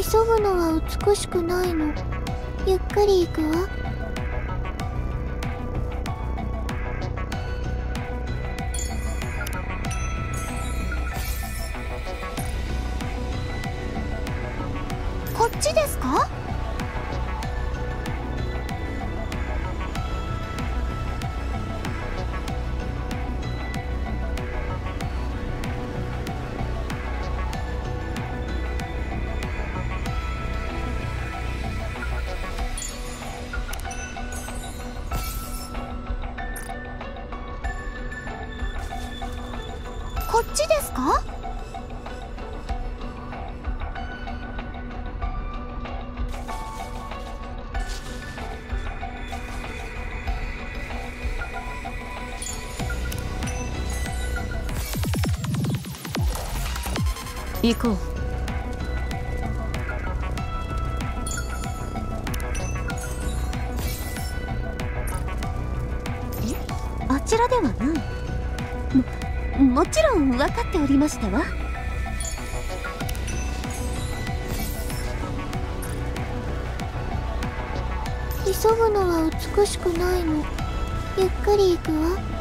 急ぐのは美しくないの。ゆっくり行くわ。こっちですか？こっちですか？ 行こう。 あちらではない。もちろん分かっておりましたわ。急ぐのは美しくないの。ゆっくり行くわ。